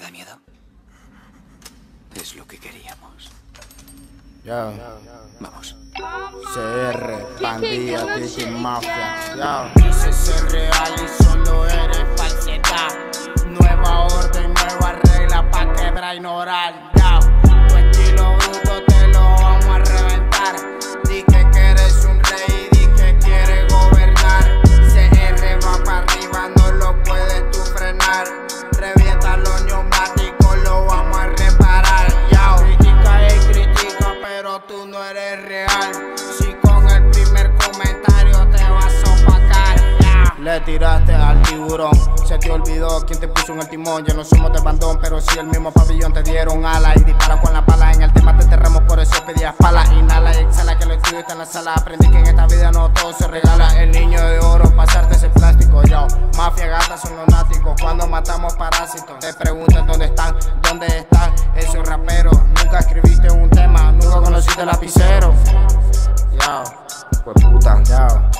da miedo? Es lo que queríamos. Yo. Vamos. CR, pandilla, Titi Mafia. Yo. Dice ser real y solo eres falsedad. Nueva orden, nueva regla pa' quebrar y ignorar. Yo. Tu estilo bruto te lo vamos a reventar. Di que eres un rey, di que quieres gobernar. CR va pa' arriba, no lo puedes tú frenar. Revienta los neumáticos, lo vamos a reparar. Yo. Critica, pero tú no eres real. Si con el primer comentario te vas a opacar, yeah. Le tiraste al tiburón, se te olvidó quién te puso en el timón. Ya no somos de bandón, pero si el mismo pabellón te dieron alas. Y dispara con la pala, en el tema te enterramos, por eso pedías pala. Inhala y exhala que lo estudio está en la sala. Aprendí que en esta vida no todo se regala. El niño de oro, pasarte ese plástico, yo. Mafia, gata son lunáticos, cuando matamos parásitos. Te preguntan dónde están esos raperos. Nunca escribiste un tema, nunca conociste el lapicero. Yo, pues puta, yo.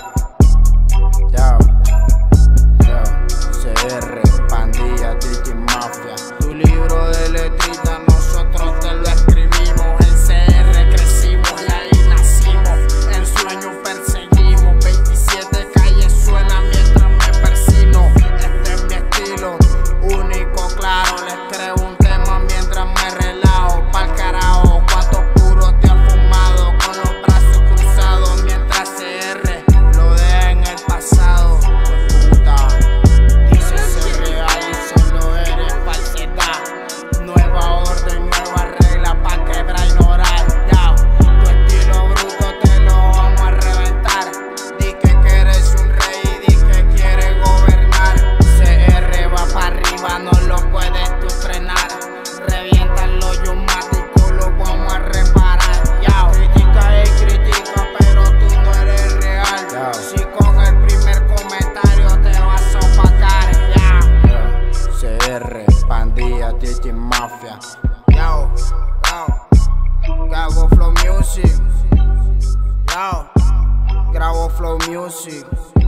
CR, pandilla, Titi Mafia. Tu libro de letrita nosotros te lo escribimos. En CR crecimos y ahí nacimos. En sueños perseguimos. 27 calles suena mientras me persino. Este es mi estilo, único, claro. Les creo un tema mientras me relajo. Pa'l carajo, cuántos puros te has fumado con los brazos cruzados mientras CR lo deja en el pasado. Pues puta, dice ser real y solo eres falsedad. Nueva orden, nueva regla pa' quebrar y ignorar. Ya, tu estilo bruto te lo vamos a reventar. Di que eres un rey, di que quieres gobernar. CR va pa' arriba, no lo puedes tú frenar. Revientan los neumáticos, lo vamos a reparar. Ya, critica, pero tú no eres real. Yo. Si con el primer comentario te vas a opacar. Ya. CR, pandilla, Titi Mafia. Yo. Grabo Flow Music. Yo. Grabo Flow Music.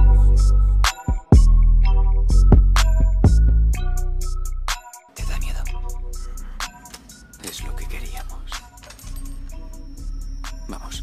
¿Te da miedo? Es lo que queríamos. Vamos.